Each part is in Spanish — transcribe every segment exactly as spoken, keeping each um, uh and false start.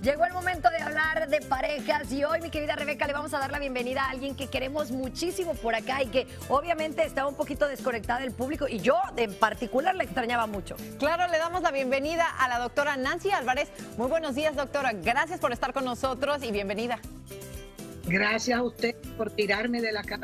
Llegó el momento de hablar de parejas y hoy, mi querida Rebeca, le vamos a dar la bienvenida a alguien que queremos muchísimo por acá y que obviamente estaba un poquito desconectada del público y yo en particular la extrañaba mucho. Claro, le damos la bienvenida a la doctora Nancy Álvarez. Muy buenos días, doctora. Gracias por estar con nosotros y bienvenida. Gracias a usted por tirarme de la cama.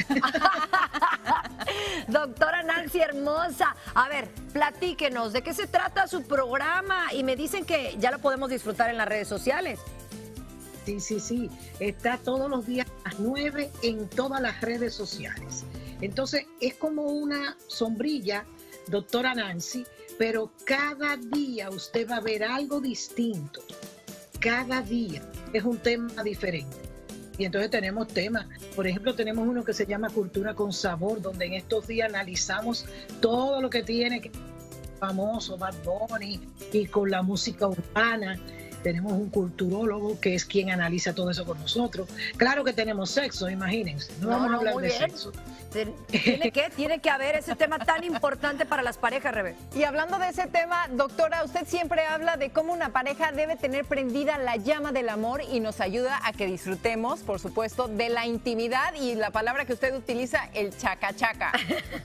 Doctora Nancy hermosa, a ver, platíquenos, ¿de qué se trata su programa? Y me dicen que ya lo podemos disfrutar en las redes sociales. Sí, sí, sí, está todos los días a las nueve en todas las redes sociales. Entonces, es como una sombrilla, doctora Nancy, pero cada día usted va a ver algo distinto. Cada día es un tema diferente. Y entonces tenemos temas, por ejemplo, tenemos uno que se llama Cultura con Sabor, donde en estos días analizamos todo lo que tiene que famoso, Bad Bunny, y con la música urbana. Tenemos un culturólogo que es quien analiza todo eso con nosotros. Claro que tenemos sexo, imagínense. No, no vamos a hablar de sexo. ¿Tiene que, tiene que haber ese tema tan importante para las parejas, Rebe. Y hablando de ese tema, doctora, usted siempre habla de cómo una pareja debe tener prendida la llama del amor y nos ayuda a que disfrutemos, por supuesto, de la intimidad y la palabra que usted utiliza, el chaca chaca.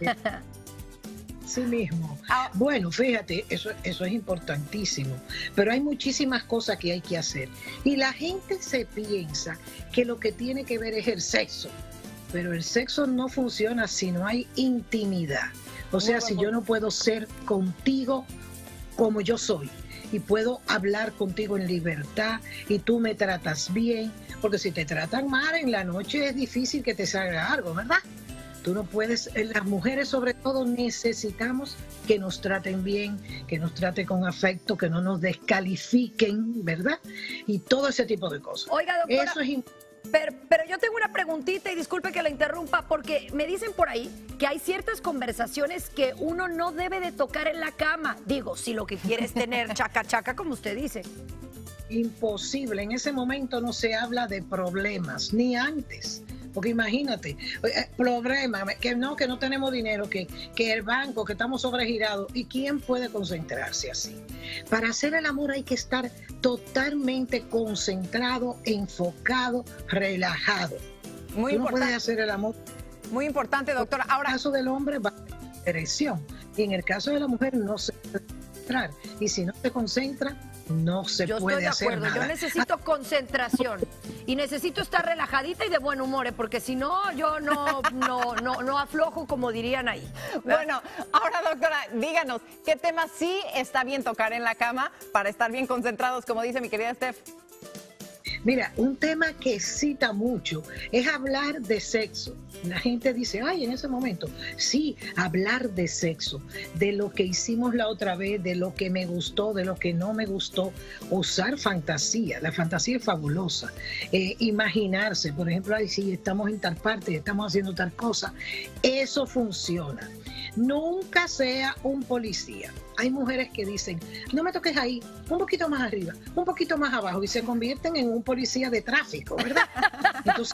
Sí mismo. Bueno, fíjate, eso, eso es importantísimo, pero hay muchísimas cosas que hay que hacer. Y la gente se piensa que lo que tiene que ver es el sexo, pero el sexo no funciona si no hay intimidad. O sea, si yo no puedo ser contigo como yo soy y puedo hablar contigo en libertad y tú me tratas bien, porque si te tratan mal en la noche es difícil que te salga algo, ¿verdad? Tú no puedes, las mujeres sobre todo necesitamos que nos traten bien, que nos traten con afecto, que no nos descalifiquen, ¿verdad? Y todo ese tipo de cosas. Oiga, doctora, eso es pero, pero yo tengo una preguntita y disculpe que la interrumpa, porque me dicen por ahí que hay ciertas conversaciones que uno no debe de tocar en la cama. Digo, si lo que quiere es tener chaca chaca, como usted dice. Imposible, en ese momento no se habla de problemas, ni antes. Porque imagínate, problema, que no, que no tenemos dinero, que, que el banco, que estamos sobregirados. ¿Y quién puede concentrarse así? Para hacer el amor hay que estar totalmente concentrado, enfocado, relajado. Muy Tú importante. no puedes hacer el amor. Muy importante, doctora. Ahora, en el caso del hombre va a dirección. Y en el caso de la mujer no se puede concentrar. Y si no se concentra, no se Yo puede hacer acuerdo. nada. Yo necesito concentración y necesito estar relajadita y de buen humor, ¿eh? Porque si no, yo no, no, no, no aflojo, como dirían ahí. Bueno, ahora, doctora, díganos, ¿qué tema sí está bien tocar en la cama para estar bien concentrados, como dice mi querida Steph? Mira, un tema que cita mucho es hablar de sexo. La gente dice, ay, en ese momento, sí, hablar de sexo, de lo que hicimos la otra vez, de lo que me gustó, de lo que no me gustó. Usar fantasía, la fantasía es fabulosa. Eh, imaginarse, por ejemplo, ay, si estamos en tal parte, estamos haciendo tal cosa, eso funciona. Nunca sea un policía. Hay mujeres que dicen, no me toques ahí, un poquito más arriba, un poquito más abajo, y se convierten en un policía de tráfico, ¿verdad? Entonces,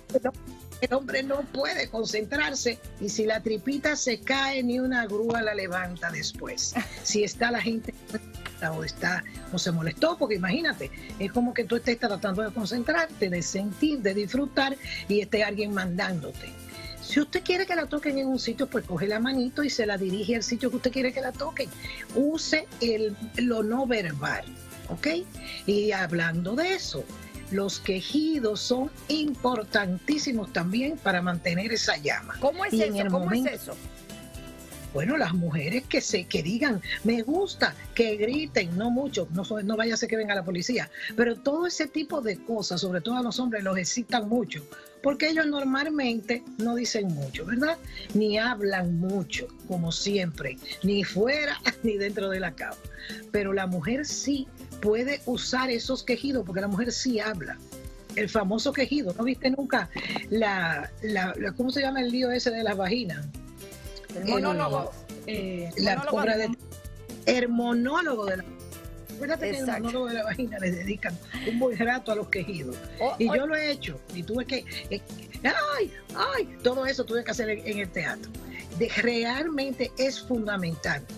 el hombre no puede concentrarse y si la tripita se cae, ni una grúa la levanta después. Si está la gente o está o se molestó, porque imagínate, es como que tú estés tratando de concentrarte, de sentir, de disfrutar y esté alguien mandándote. Si usted quiere que la toquen en un sitio, pues coge la manito y se la dirige al sitio que usted quiere que la toquen. Use el, lo no verbal, ¿ok? Y hablando de eso, los quejidos son importantísimos también para mantener esa llama. ¿Cómo es y eso? En el ¿Cómo momento, es eso? Bueno, las mujeres que se que digan, me gusta, que griten, no mucho, no, no vaya a ser que venga la policía, pero todo ese tipo de cosas, sobre todo a los hombres, los excitan mucho, porque ellos normalmente no dicen mucho, ¿verdad? Ni hablan mucho, como siempre, ni fuera ni dentro de la cama. Pero la mujer sí puede usar esos quejidos, porque la mujer sí habla. El famoso quejido, ¿no viste nunca la, la, la ¿cómo se llama el lío ese de las vaginas? El monólogo. Eh, la monólogo obra de... de, el monólogo de la Fíjate que en el Exacto. monólogo de la vagina le dedican un buen rato a los quejidos. Oh, y oh. yo lo he hecho. Y tuve que, eh, ay, ay, todo eso tuve que hacer en, en el teatro. De, realmente es fundamental.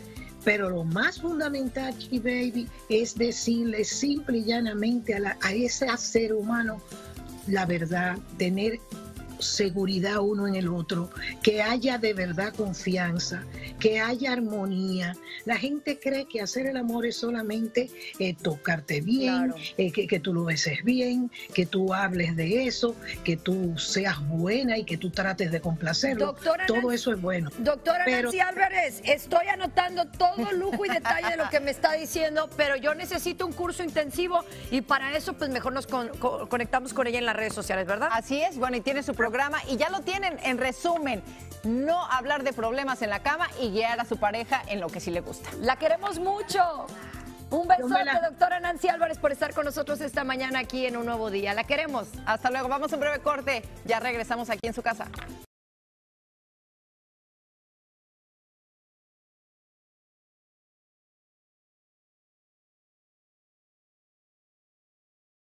Pero lo más fundamental, Chi Baby, es decirle simple y llanamente a, la, a ese ser humano la verdad, tener seguridad uno en el otro, que haya de verdad confianza, que haya armonía. La gente cree que hacer el amor es solamente eh, tocarte bien, claro. eh, que, que tú lo beses bien, que tú hables de eso, que tú seas buena y que tú trates de complacerlo. Doctora todo Nancy, eso es bueno. Doctora pero, Nancy Álvarez, estoy anotando todo lujo y detalle de lo que me está diciendo, pero yo necesito un curso intensivo y para eso pues mejor nos con, con, conectamos con ella en las redes sociales, ¿verdad? Así es, bueno, y tiene su programa y ya lo tienen. En resumen, no hablar de problemas en la cama y guiar a su pareja en lo que sí le gusta. La queremos mucho. Un besote, la... doctora Nancy Álvarez, por estar con nosotros esta mañana aquí en Un Nuevo Día. La queremos. Hasta luego. Vamos a un breve corte. Ya regresamos aquí en su casa.